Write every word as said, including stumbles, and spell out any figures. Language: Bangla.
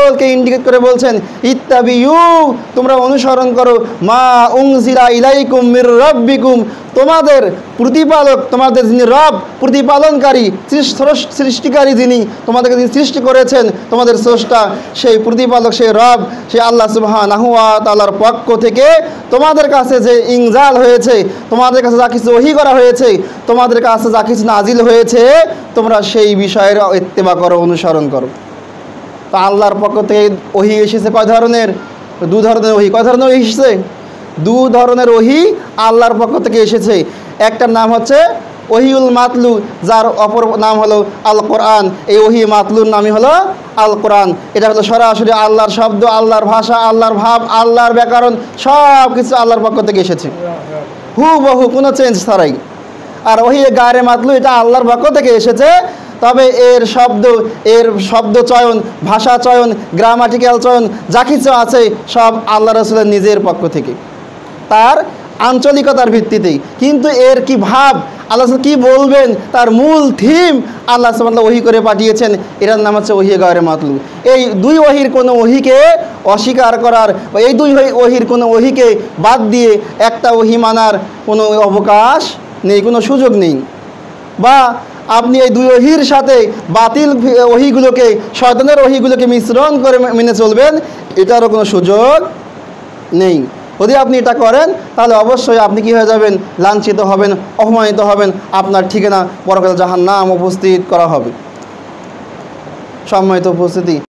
সকলকে ইন্ডিকেট করে বলছেন ইত্তাবিউ, তোমরা অনুসরণ করো মা উনজিলা ইলাইকুম মির রাব্বিকুম, তোমাদের প্রতিপালক, তোমাদের যিনি রব, প্রতিপালনকারী, সৃষ্টিকারী, যিনি তোমাদেরকে যিনি সৃষ্টি করেছেন, তোমাদের স্রষ্টা, সেই প্রতিপালক, সেই রব, সেই আল্লাহ সুবহানাহু ওয়া তাআলার পক্ষ থেকে তোমাদের কাছে যে ইনজাল হয়েছে, তোমাদের কাছে যা কিছু ওহী করা হয়েছে, তোমাদের কাছে যা কিছু নাজিল হয়েছে, তোমরা সেই বিষয়ের ইত্তেবা করো, অনুসরণ করো। তা আল্লাহর পক্ষ থেকে ওহী এসেছে কয় ধরনের? দু ধরনের ওহী। কয় ধরনের ওহী এসেছে? দু ধরনের ওহী আল্লাহর পক্ষ থেকে এসেছে। একটার নাম হচ্ছে ওহিউল মাতলু, যার অপর নাম হলো আল কোরআন। এই ওহি মাতলুর নামই হলো আল কোরআন। এটা হলো সরাসরি আল্লাহর শব্দ, আল্লাহর ভাষা, আল্লাহর ভাব, আল্লাহর ব্যাকরণ, সব কিছু আল্লাহর পক্ষ থেকে এসেছে, হু বহু, কোনো চেঞ্জ ছাড়াই। আর ওহি গায়রে মাতলু, এটা আল্লাহর পক্ষ থেকে এসেছে, তবে এর শব্দ, এর শব্দ চয়ন, ভাষা চয়ন, গ্রামাটিক্যাল চয়ন, যা কিছু আছে সব আল্লাহ রাসূলের নিজের পক্ষ থেকে, তার আঞ্চলিকতার ভিত্তিতেই। কিন্তু এর কি ভাব, আল্লাহ কী বলবেন, তার মূল থিম আল্লাহ সুবহানাহু ওহী করে পাঠিয়েছেন, এটার নাম হচ্ছে ওহী গায়রে মাতলু। এই দুই ওহীর কোনো ওহীকে অস্বীকার করার বা এই দুই ওহীর কোনো ওহীকে বাদ দিয়ে একটা ওহী মানার কোনো অবকাশ নেই, কোনো সুযোগ নেই। বা আপনি এই দুই ওহীর সাথে বাতিল ওহীগুলোকে, শয়তানের ওহীগুলোকে মিশ্রণ করে মেনে চলবেন, এটারও কোনো সুযোগ নেই। যদি আপনি এটা করেন তাহলে অবশ্যই আপনি কী হয়ে যাবেন? লাঞ্ছিত হবেন, অপমানিত হবেন, আপনার ঠিকানা পরকালে জাহান্নাম উপস্থিত করা হবে। সম্মানিত উপস্থিতি।